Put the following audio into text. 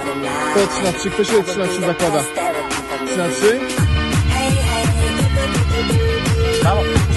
To 3 na 3, kto się 3 na 3 zakłada? 3 na 3? Brawo.